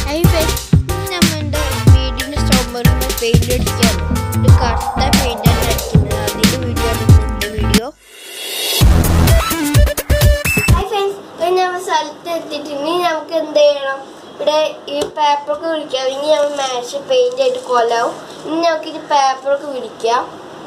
Hi friends, നമ്മുടെ വീടിന്റെ ചുമരിന് paint അടിക്കാൻ ഒരു കറുത്ത പെയിന്റ് ആണ് അടിക്കുന്നത്. അതിന്റെ വീഡിയോ ആണ് ഇന്നത്തെ വീഡിയോ. Hi friends, ഞാൻ സ്ഥലത്ത് എത്തിയിട്ടുണ്ട്. നമുക്ക് എന്ത് ചെയ്യണം? ഇവിടെ ഈ പേപ്പറൊക്കെ വിരിക്കാം. ഇനി നമ്മൾ മാച്ച് പെയിന്റ് ആയിട്ട് കൊല്ലാവും. ഇനി നമുക്ക് ഈ പേപ്പറൊക്കെ വിരിക്കാം.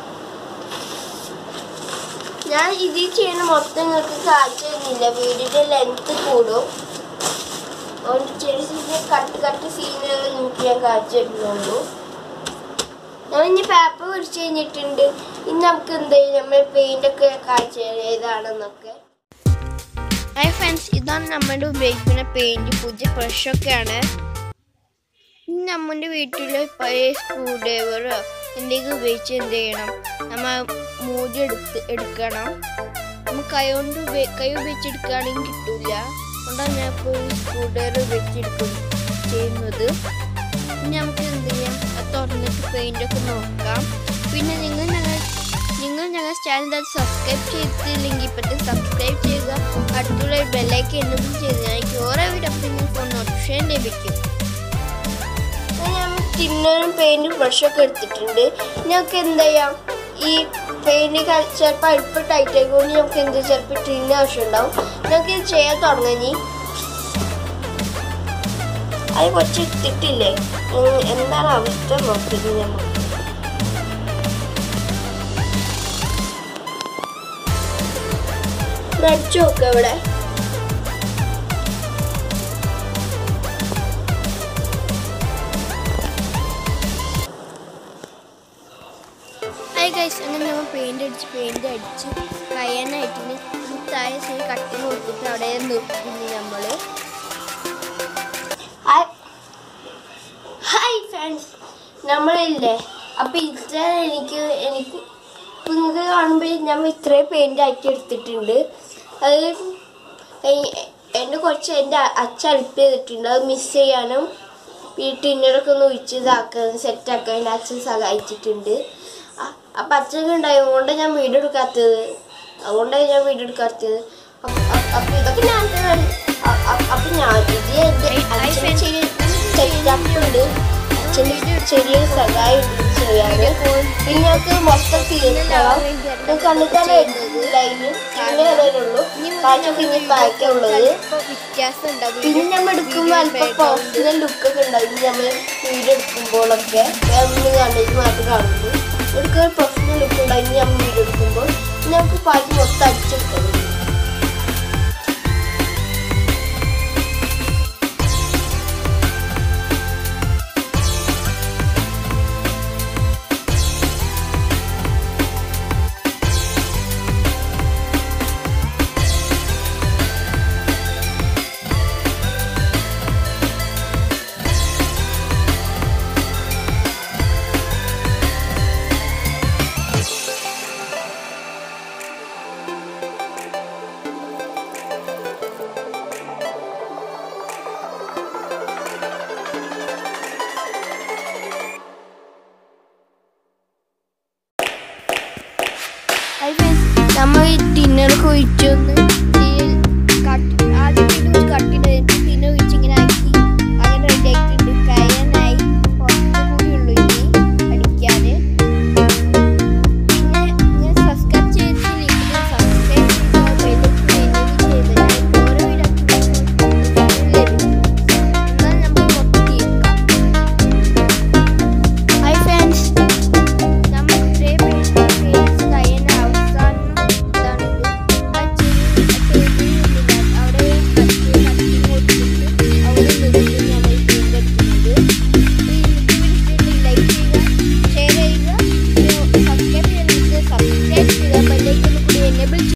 ഞാൻ ഇതിൽ ചെയ്യുന്ന മൊത്തം നിങ്ങൾക്ക് കാണിച്ചു തരുന്നില്ല, വീടിന്റെ ലെങ്ത് കൂടും. ചെറിയ ചെറിയ കട്ട് സീനുകൾ നിങ്ങൾക്ക് ഞാൻ കാണിച്ചു തരുന്നുള്ളൂ. ഞാൻ ഇനി പേപ്പർ വിരിച്ചു കഴിഞ്ഞിട്ടുണ്ട്. ഇനി നമുക്ക് എന്ത് ചെയ്യും, നമ്മൾ പെയിന്റ് ഒക്കെ കാണിച്ചു തരാം ഏതാണെന്നൊക്കെ. ഹായ് ഫ്രണ്ട്സ്, ഇതാണ് നമ്മുടെ ഉപയോഗിക്കുന്ന പെയിന്റ്. പുതിയ ഫ്രഷൊക്കെയാണ്. ഇനി നമ്മുടെ വീട്ടിൽ പഴയ സ്ക്രൂ ഡ്രൈവറോ എന്തെങ്കിലും ഉപയോഗിച്ച് എന്ത് ചെയ്യണം, നമ്മൾ മൂടി എടുക്കണം. നമ്മൾ കൈ ഉപയോഗിച്ചെടുക്കുകയാണെങ്കിൽ കിട്ടില്ല. അതുകൊണ്ടാണ് ഞാൻ ഇപ്പോൾ സ്ക്രൂ ഡ്രൈവർ ഉപയോഗിച്ചെടുക്കും ചെയ്യുന്നത്. ഇനി നമുക്ക് എന്ത് ചെയ്യാം, അത് തുറന്നിട്ട് പെയിൻ്റൊക്കെ നോക്കാം. പിന്നെ നിങ്ങൾ ഞങ്ങൾ ചാനൽ സബ്സ്ക്രൈബ് ചെയ്തിട്ടില്ലെങ്കിൽ ഇപ്പോഴത്തെ സബ്സ്ക്രൈബ് ചെയ്യുക. അടുത്തുള്ള ബെല്ലൈക്കൻ എന്നും ചെയ്ത് എനിക്ക് ഓരോ വീഡിയോ ഫോൺ നോട്ടിഫിക്കേഷൻ ലഭിക്കും. ഞാൻ ടിന്നറും പെയിൻറ്റും ബ്രഷൊക്കെ എടുത്തിട്ടുണ്ട്. ഞങ്ങൾക്ക് എന്ത് ചെയ്യാം, ഈ പെയിൻറ്റ് ചിലപ്പോൾ അടുപ്പ് ടൈറ്റ് ആയിക്കൊണ്ട് നമുക്ക് എന്ത് ചിലപ്പോൾ ടിന്നിന് ആവശ്യം ഉണ്ടാവും. ഞങ്ങൾക്ക് ഇത് ചെയ്യാൻ തുടങ്ങി. അത് കുറച്ച് എടുത്തിട്ടില്ലേ, എന്താണ് അവസ്ഥ നോക്കിയത്. നമ്മൾ അടിച്ചു നോക്കാം ഇവിടെ. അങ്ങനെ നമ്മൾ പെയിന്റ് അടിച്ച് കഴിയാനായിട്ട് താഴെ കട്ടി കൊടുത്തിട്ട് അവിടെ നിർത്തുന്നു നമ്മൾ. ഹായ് ഫ്രണ്ട്സ്, നമ്മളില്ലേ അപ്പം ഇത്ര എനിക്ക് നിങ്ങൾക്ക് കാണുമ്പോൾ നമ്മൾ ഇത്രയും പെയിന്റ് ആക്കി എടുത്തിട്ടുണ്ട്. അത് എൻ്റെ അച്ഛൻ ഹെൽപ്പ് ചെയ്തിട്ടുണ്ട്. അത് മിസ് ചെയ്യാനും ഈ ടിന്നറൊക്കെ ഒന്ന് ഒഴിച്ച് ഇതാക്കാനും സെറ്റാക്കാൻ എൻ്റെ അച്ഛൻ സഹായിച്ചിട്ടുണ്ട്. അപ്പം അച്ഛൻ ഉണ്ടായതുകൊണ്ട് ഞാൻ വീഡിയോ എടുക്കാത്തത്. അപ്പം ഇതൊക്കെ ഞാൻ ഇത് അച്ഛൻ സെറ്റപ്പുണ്ട്. അച്ഛൻ്റെ ചെറിയൊരു സഹായം ചെയ്യാറ്. പിന്നെ ഞങ്ങൾക്ക് മൊത്തം തീർക്കണം. കണ്ടിട്ടാണ് ലൈന് ഉള്ളൂ, ബാക്കിയൊക്കെ ഇനി പാക്കുള്ളത്. പിന്നെ നമ്മൾ എടുക്കുമ്പോൾ അല്പം പേഴ്സണൽ ലുക്കൊക്കെ ഉണ്ടാവും. നമ്മൾ വീഡിയോ എടുക്കുമ്പോഴൊക്കെ നമ്മൾ കണ്ടിട്ട് മാത്രം കാണുന്നു. എടുക്കാൻ പ്രൊഫഷണൽ ലുക്ക് ഉണ്ടായി നമ്മൾ വീഡിയോ എടുക്കുമ്പോൾ. നമുക്ക് പാട്ട് മൊത്തം അടിച്ചെടുക്കണം.